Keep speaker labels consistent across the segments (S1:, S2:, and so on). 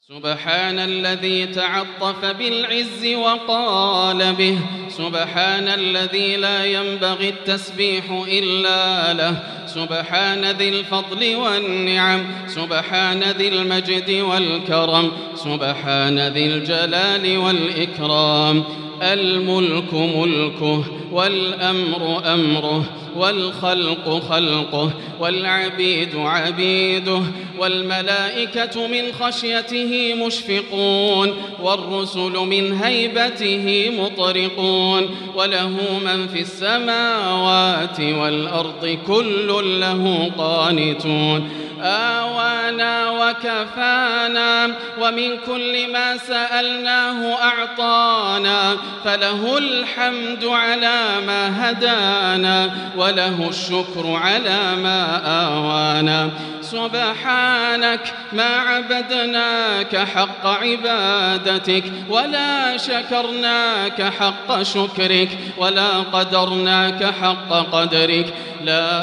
S1: سبحان الذي تعطف بالعز وقال به، سبحان الذي لا ينبغي التسبيح إلا له، سبحان ذي الفضل والنعم، سبحان ذي المجد والكرم، سبحان ذي الجلال والإكرام. الملك ملكه، والأمر أمره، والخلق خلقه، والعبيد عبيده، والملائكة من خشيته مشفقون، والرسل من هيبته مطرقون، وله من في السماوات والأرض كل له قانتون. آوانا وكفانا، ومن كل ما سألناه أعطانا، فله الحمد على ما هدانا، وله الشكر على ما آوانا. سبحانك ما عبدناك حق عبادتك، ولا شكرناك حق شكرك، ولا قدرناك حق قدرك. لا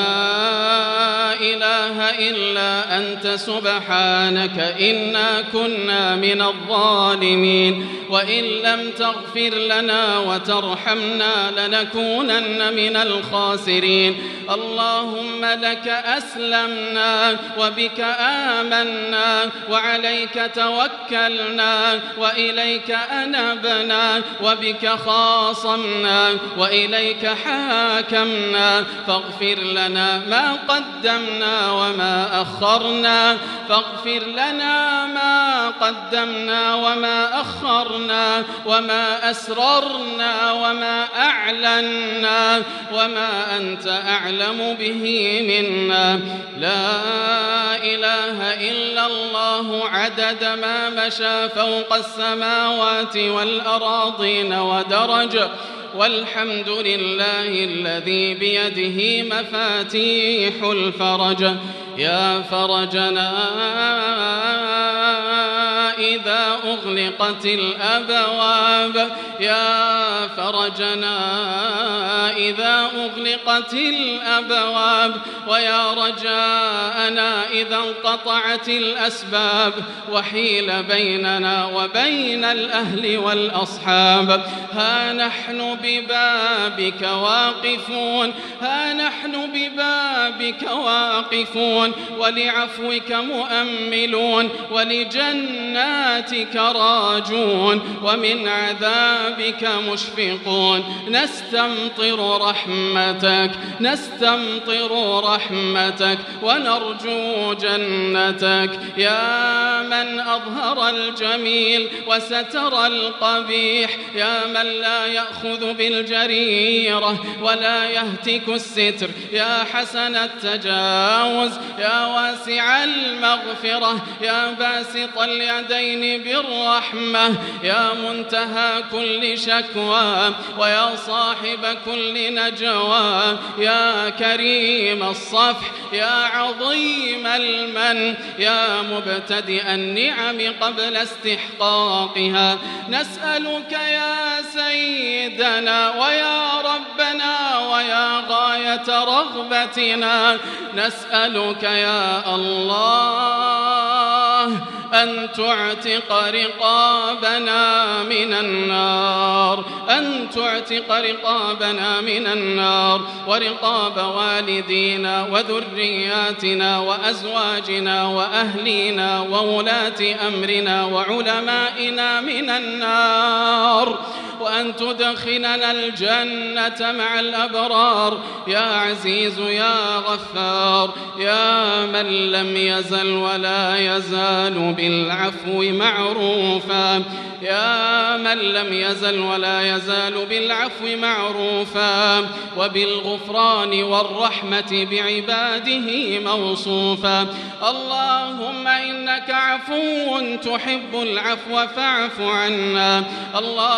S1: إله إلا أنت سبحانك إنا كنا من الظالمين، وإن لم تغفر لنا وترحمنا لنكونن من الخاسرين. اللهم لك أسلمنا، وبك آمنا، وعليك توكلنا، وإليك أنبنا، وبك خاصمنا، وإليك حاكمنا. فاغفر لنا ما قدمنا وما أخرنا، فاغفر لنا ما قدمنا وما أخرنا، وما أسررنا وما أعلنا، وما أنت أعلم به منا. لا إله إلا الله عدد ما مشى فوق السماوات والأراضين ودرج، والحمد لله الذي بيده مفاتيح الفرج. يا فرجنا إذا أغلقت الأبواب، يا فرجنا إذا أغلقت الأبواب، ويا رجاءنا إذا انقطعت الأسباب، وحيل بيننا وبين الأهل والأصحاب. ها نحن ببابك واقفون، ها نحن ببابك واقفون، ولعفوك مؤملون، ولجناتك راجون، ومن عذابك مشفقون. نستمطر رحمتك، نستمطر رحمتك، ونرجو جنتك. يا من أظهر الجميل وستر القبيح، يا من لا يأخذ بالجريرة ولا يهتك الستر، يا حسن التجاوز، يا واسع المغفرة، يا باسط اليدين بالرحمة، يا منتهى كل شكوى، ويا صاحب كل نجوى، يا كريم الصفح، يا عظيم المن، يا مبتدئ النعم قبل استحقاقها. نسألك يا سيدنا ويا ربنا ويا غاية رغبتنا، نسألك يا الله أن تعتق رقابنا من النار، أن تعتق رقابنا من النار، ورقاب والدينا وذرياتنا وأزواجنا وأهلينا وولاة أمرنا وعلمائنا من النار، وأن تدخلنا الجنة مع الأبرار. يا عزيز يا غفار، يا من لم يزل ولا يزال بالعفو معروفا، يا من لم يزل ولا يزال بالعفو معروفا، وبالغفران والرحمة بعباده موصوفا. اللهم إنك عفو تحب العفو فاعف عنا، اللهم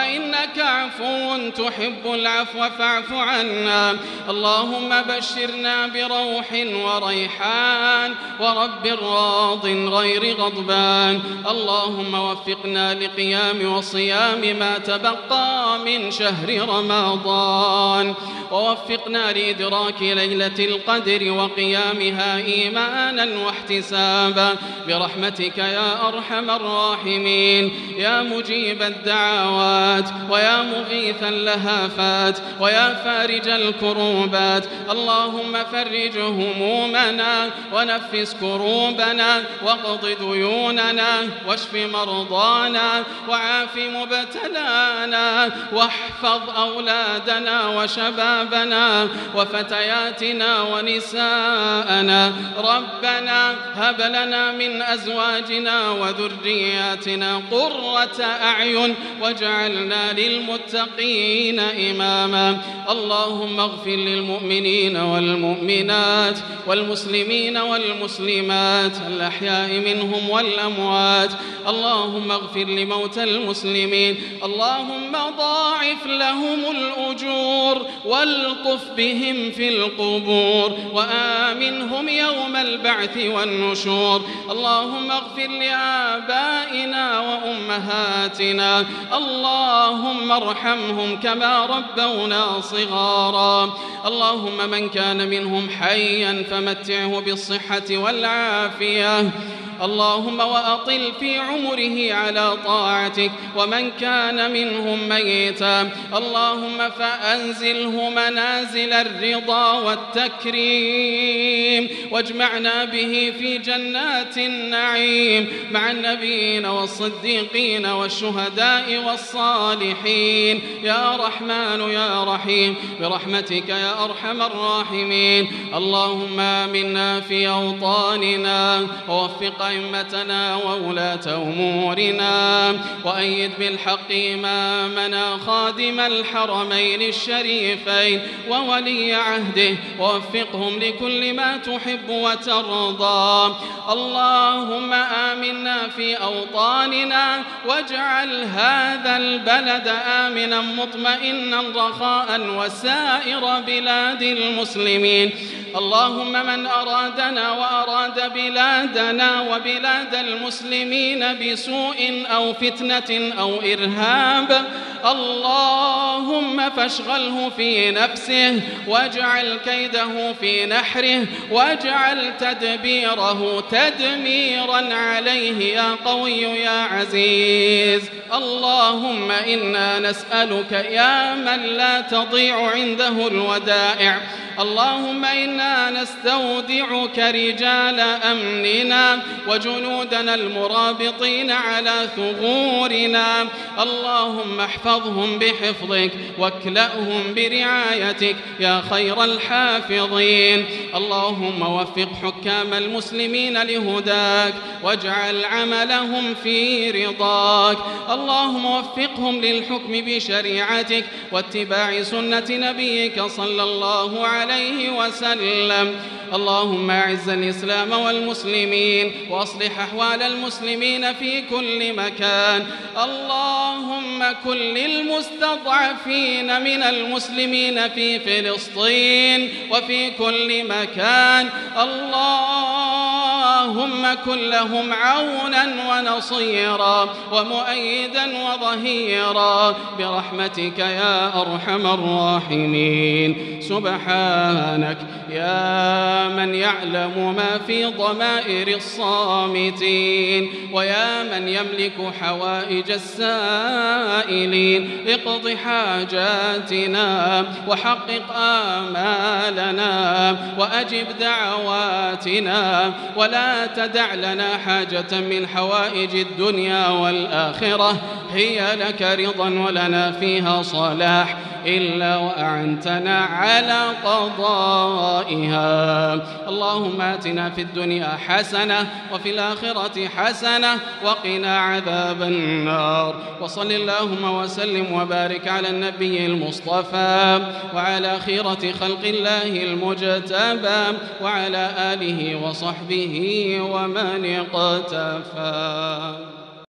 S1: إنك عفو تحب العفو فاعف عنا. اللهم بشرنا بروح وريحان ورب راض غير غضبان. اللهم وفقنا لقيام وصيام ما تبقى من شهر رمضان، ووفقنا لإدراك ليلة القدر وقيامها إيمانا واحتسابا برحمتك يا أرحم الراحمين. يا مجيب الدعوات ويا مغيث اللهفات ويا فارج الكروبات، اللهم فرج همومنا ونفس كروبنا واقض ديوننا واشف مرضانا وعاف مبتلانا واحفظ أولادنا وشبابنا وفتياتنا ونساءنا. ربنا هب لنا من أزواجنا وذرياتنا قرة أعين واجعلنا للمتقين إماما. اللهم اغفر للمؤمنين والمؤمنات والمسلمين والمسلمات الأحياء منهم والأموات. اللهم اغفر لموتى المسلمين. اللهم ضاعف لهم الأجور والطف بهم في القبور وآمنهم يوم البعث والنشور. اللهم اغفر لآبائنا وأمهاتنا، اللهم ارحمهم كما ربونا صغارا. اللهم من كان منهم حيا فمتعه بالصحة والعافية، اللهم وأطل في عمره على طاعتك. ومن كان منهم ميتا اللهم فأنزله منازل الرضا والتكريم واجمعنا به في جنات النعيم مع النبيين والصديقين والشهداء والصالحين يا رحمن يا رحيم برحمتك يا أرحم الراحمين. اللهم آمنا في أوطاننا ووفق أئمتنا وولاة أمورنا وأيد بالحق إمامنا خادم الحرمين الشريفين وولي عهده ووفقهم لكل ما تحب وترضى. اللهم آمنا في أوطاننا واجعل هذا البلد آمنا مطمئنا رخاء وسائر بلاد المسلمين. اللهم من أرادنا وأراد بلادنا وبلاد المسلمين بسوء أو فتنة أو إرهاب اللهم فاشغله في نفسه واجعل كيده في نحره واجعل تدبيره تدميرا عليه يا قوي يا عزيز. اللهم إنا نسألك يا من لا تضيع عنده الودائع، اللهم إنا نستودعك رجال أمننا وجنودنا المرابطين على ثغورنا، اللهم احفظهم بحفظك واكلأهم برعايتك يا خير الحافظين. اللهم وفق حكام المسلمين لهداك واجعل عملهم في رضاك، اللهم وفقهم للحكم بشريعتك واتباع سنة نبيك صلى الله عليه وسلم. اللهم أعز الإسلام والمسلمين وأصلح أحوال المسلمين في كل مكان. اللهم كن للمستضعفين من المسلمين في فلسطين وفي كل مكان، اللهم كن لهم عونا ونصيرا ومؤيدا وظهيرا برحمتك يا أرحم الراحمين. سبحانك يا من يعلم ما في ضمائر الصامتين ويا من يملك حوائج السائلين، اقض حاجاتنا وحقق آمالنا وأجب دعواتنا، ولا تدع لنا حاجة من حوائج الدنيا والآخرة هي لك رضا ولنا فيها صلاح إلا وأعنتنا على قضائها. اللهم آتنا في الدنيا حسنة وفي الآخرة حسنة وقنا عذاب النار. وصل اللهم وسلم وبارك على النبي المصطفى وعلى خيرة خلق الله المجتبى وعلى آله وصحبه ومن اقتفى.